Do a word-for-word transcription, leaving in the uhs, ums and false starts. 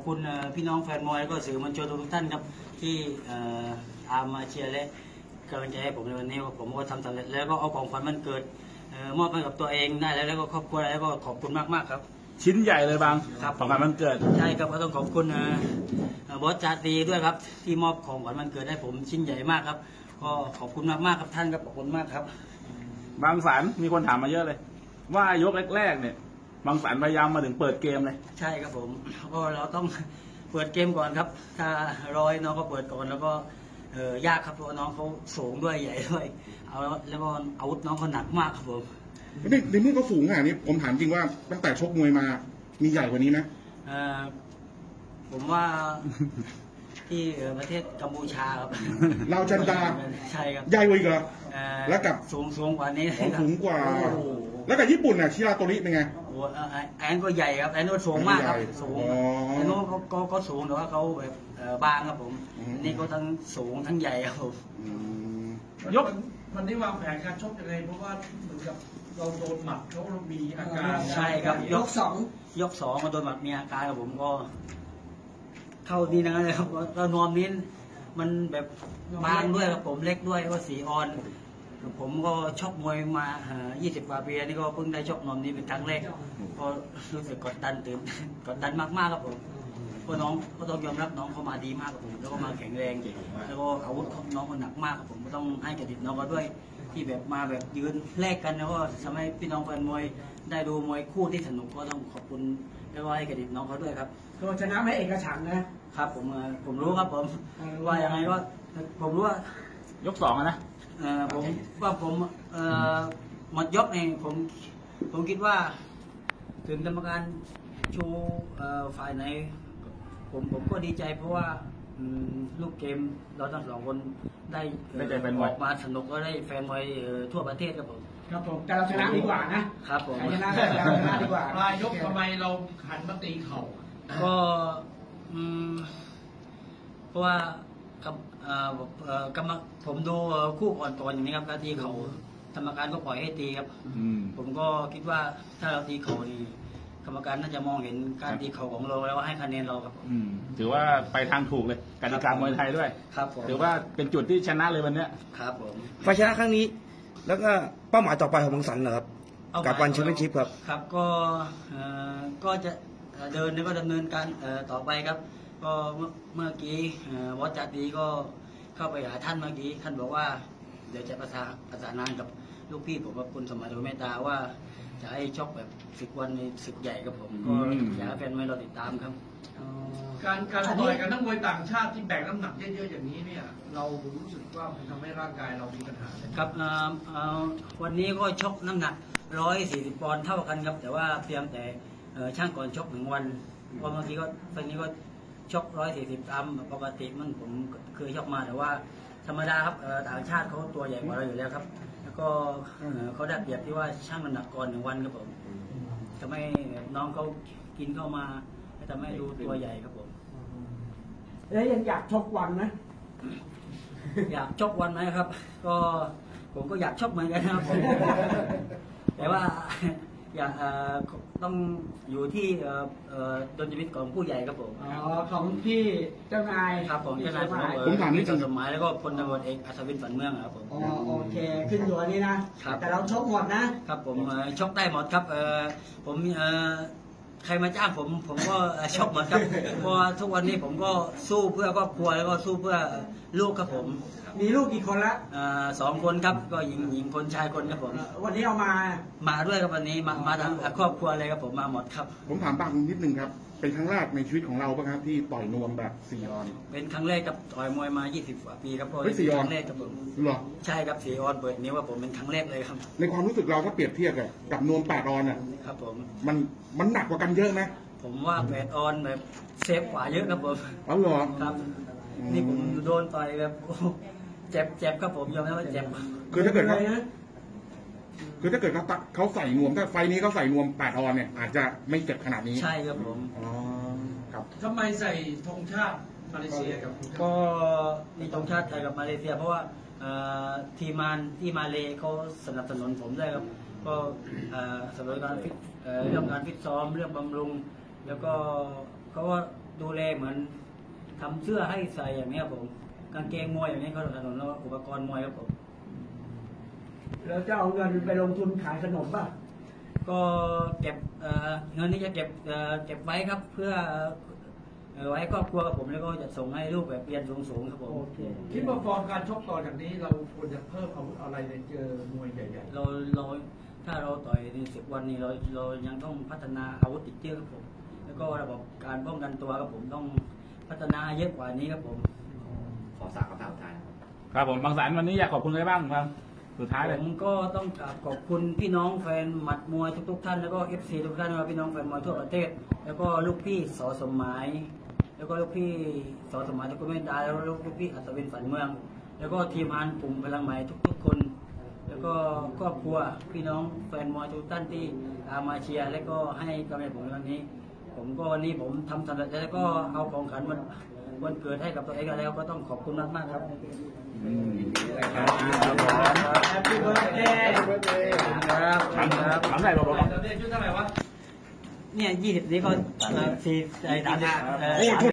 คุณพี่น้องแฟนมวยแล้วก็สื่อมวลชนทุกท่านครับที่ตามมาเชียร์และกำลังใจให้ผมในวันนี้ผมก็ทำสำเร็จแล้วก็เอาของขวัญวันเกิดมอบให้กับตัวเองได้แล้วแล้วก็ครอบครัวแล้วก็ขอบคุณมากๆครับชิ้นใหญ่เลยบางของขวัญวันเกิดใช่ครับก็ต้องขอบคุณบอสจาตีด้วยครับที่มอบของขวัญวันเกิดให้ผมชิ้นใหญ่มากครับก็ขอบคุณมากๆครับท่านครับขอบคุณมากครับบางสันมีคนถามมาเยอะเลยว่ายกแรกๆเนี่ยบางสันพยายามมาถึงเปิดเกมเลยใช่ครับผมก็เราต้องเปิดเกมก่อนครับถ้ารอยน้องก็เปิดก่อนแล้วก็เออยากครับเพราะน้องเขาสูงด้วยใหญ่ด้วยเอาแล้วก็อาวุธน้องเขาหนักมากครับผมในในเมื่อเขาสูงขนาดนี้ผมถามจริงว่าตั้งแต่ชกมวยมามีใหญ่กว่านี้ไหมเออผมว่าที่ประเทศกัมพูชาครับเราจันดาใช่ครับใหญ่กว่าอีกเหรอแล้วกับสูงสูงกว่านี้สูงกว่าแล้วกับญี่ปุ่นน่ะชิราโตริเป็นไงโอ้แอนก็ใหญ่ครับแอนก็สูงมากครับสูงแอนโน้ก็ก็สูงแต่ว่าเขาแบบบางครับผมนี่ก็ทั้งสูงทั้งใหญ่ครับผมยกมันได้วางแผนการชกยังไงเพราะว่าเหมือนกับเราโดนหมัดเขามีอาการใช่ครับยกสองยกสองมาโดนหมัดมีอาการครับผมก็เข้าดีนะเลยครับก็นวมนี้มันแบบบางด้วยครับผมเล็กด้วยก็สีอ่อนผมก็ชกมวยมายี่สิบกว่าปีนี่ก็เพิ่งได้ชกนวมนี้เป็นครั้งแรกก็รู้สึกกดดันตื่นกดดันมากๆครับผมเพราะน้องก็ต้องยอมรับน้องเขามาดีมากครับผมแล้วก็มาแข็งแรงแล้วก็อาวุธน้องก็หนักมากครับผมก็ต้องให้เครดิตน้องก็ด้วยที่แบบมาแบบยืนแลกกันแล้วก็ทำให้พี่น้องแฟนมวยได้ดูมวยคู่ที่สนุกก็ต้องขอบคุณแล้วก็ให้เครดิตน้องเขาด้วยครับก็ชนะไม่เอกฉันท์นะครับผมผมรู้ครับผมว่ายังไงก็ผมรู้ว่ายกสองนะผมว่าผมหมดยกเองผมผมคิดว่าถึงกรรมการชูฝ่ายไหนผมผมก็ดีใจเพราะว่าลูกเกมเราทั้งสองคนได้ออกมาสนุกก็ได้แฟนมวยทั่วประเทศครับผมครับผมแต่เราชนะดีกว่านะครับผมชนะเราชนะดีกว่าปลายยกทำไมเราหันมาตีเข่าก็เพราะว่ากับกรรมผมดูคู่ก่อนๆอย่างนี้ครับการตีเข่ากรรมการก็ปล่อยให้ตีครับผมก็คิดว่าถ้าเราตีเข่านี่กรรมการน่าจะมองเห็นการตีเข่าของเราแล้วให้คะแนนเราครับถือว่าไปทางถูกเลยกติกามวยไทยด้วยครับถือว่าเป็นจุดที่ชนะเลยวันนี้ครับผมไปชนะครั้งนี้แล้วก็เป้าหมายต่อไปของบางสันนะครับกับวันแชมเปี้ยนชิพครับครับก็ก็จะเดินแล้วก็ดำเนินการต่อไปครับก็เมื่อกี้วัดจัดดีก็เข้าไปหาท่านเมื่อกี้ท่านบอกว่าเดี๋ยวจะประสานประสานงานกับลูกพี่ผมกับคุณสมัยโดยเมตตาว่าจะให้ชกแบบศึกวันในศึกใหญ่กับผมก็อยากให้แฟนมวยเราติดตามครับการการต่อยกันนักมวยต่างชาติที่แบกน้ำหนักเยอะๆอย่างนี้เนี่ยเรารู้สึกว่ามันทำให้ร่างกายเรามีปัญหาครับวันนี้ก็ชกน้ำหนักร้อยสี่สิบปอนด์เท่ากันครับแต่ว่าเพียงแต่ช่างก่อนชกหนึ่งวันพอบางทีก็ตอนนี้ก็ชกร้อยสี่สิบตามปกติมันผมเคยชกมาแต่ว่าธรรมดาครับต่างชาติเขาตัวใหญ่กว่าเราอยู่แล้วครับแล้วก็เขาได้เปรียบที่ว่าช่างน้ำหนักก่อนหนึ่งวันครับผมทำให้น้องเขากินเข้ามาทำให้ดูตัวใหญ่ครับผมแล้วยังอยากชกวันไหมอยากชกวันไหมครับ ก็ผมก็อยากชกเหมือนกันครับผมแต่ว่าอยากต้องอยู่ที่ดลชีวิตของผู้ใหญ่ครับผมอ๋อของพี่เจ้านายครับผมเจ้านายผมถามนี่สมัยแล้วก็พลตำรวจเอกอัศวินฝันเมืองครับผมอ๋อโอเคขึ้นอยู่อันนี้นะแต่เราชกหมดนะครับผมชกได้หมดครับผมใครมาจ้างผมผมก็ชกหมดครับเพราะทุกวันนี้ผมก็สู้เพื่อครอบครัวแล้วก็สู้เพื่อลูกครับผมมีลูกกี่คนละสองคนครับก็หญิงหญิงคนชายคนครับผมวันนี้เอามามาด้วยครับวันนี้มามาทั้งครอบครัวเลยครับผมมาหมดครับผมถามบางนิดนึงครับเป็นครั้งแรกในชีวิตของเราป่ะครับที่ต่อยนวมแบบสี่ออนเป็นครั้งแรกครับต่อยมวยมายี่สิบกว่าปีครับเพราะเป็นครั้งแรกครับผมหรอใช่ครับสี่ออนเปิดนิ้วว่าผมเป็นครั้งแรกเลยครับในความรู้สึกเราถ้าเปรียบเทียบกับกับนวมแปดออนอ่ะครับผมมันมันหนักกว่ากันเยอะนะผมว่าแปดออนแบบเซฟกว่าเยอะครับผมอ๋อเหรอครับนี่ผมโดนต่อยแบบเจ็บเจ็บครับผมยอมรับว่าเจ็บคือถ้าเกิดเขาคือถ้าเกิดเขาเขาใส่นวมถ้าไฟนี้เขาใส่นวมแปดออนเนี่ยอาจจะไม่เจ็บขนาดนี้ใช่ครับผมอ๋อครับทำไมใส่ธงชาติมาเลเซียกับก็มีธงชาติไทยกับมาเลเซียเพราะว่าทีมงานที่มาเลเขาสนับสนุนผมด้วยครับก็สนับสนุนการฟิตเรื่องการฟิตซ้อมเรื่องบำรุงแล้วก็เขาว่าดูแลเหมือนทำเสื้อให้ใส่อย่างนี้ครับผมกางเกงมวยอย่างนี้เขาสนับสนุนแล้วอุปกรณ์มวยครับผมแล้วจะเอาเงินไปลงทุนขายขนมป่ะก็เก็บเอ่อเงินนี้จะเก็บเอ่อเก็บไว้ครับ เพื่อเอ่อไว้ครอบครัวกับผมแล้วก็จะส่งให้ลูกแบบเรียนสูงๆครับผมโอเคคิดว่าฟอร์มการชกต่อจากนี้เราควรจะเพิ่มอาวุธอะไรในเจอมวยใหญ่ๆเราเราถ้าเราต่อยในสิบวันนี้เราเรายังต้องพัฒนาอาวุธอีกเยอะครับผมแล้วก็ระบบการป้องกันตัวครับผมต้องพัฒนาเยอะกว่านี้ครับผมขอสามคำถามสุดท้ายครับผมบางสันวันนี้อยากขอบคุณอะไรบ้างครับสุดท้ายเลยผมก็ต้องกราบขอบคุณพี่น้องแฟนหมัดมวยทุกๆท่านแล้วก็เอฟซีทุกท่านนะครับพี่น้องแฟนมวยทั่วประเทศ แล้วก็ลูกพี่สอสมหมาย แล้วก็ลูกพี่สอสมหมายตะกุลเมตตาแล้วลูกพี่อัศวินฝันเมือง แล้วก็ทีมงานกลุ่มพลังใหม่ทุกๆคน แล้วก็ครอบครัวพี่น้องแฟนมวยทุกท่านที่ตามมาเชียร์และก็ให้กำลังใจผมในวันนี้ ผมก็วันนี้ผมทำสำเร็จแล้วก็เอาของขวัญวันวันเกิดให้กับตัวเองแล้วก็ต้องขอบคุณมากมากๆครับ Happy birthday ครับถามครับถามอะไรบอกบอกเดี๋ยวชุดเท่าไหร่วะเนี่ยยี่สิบนี้ก็สี่ไอ้สามสิบ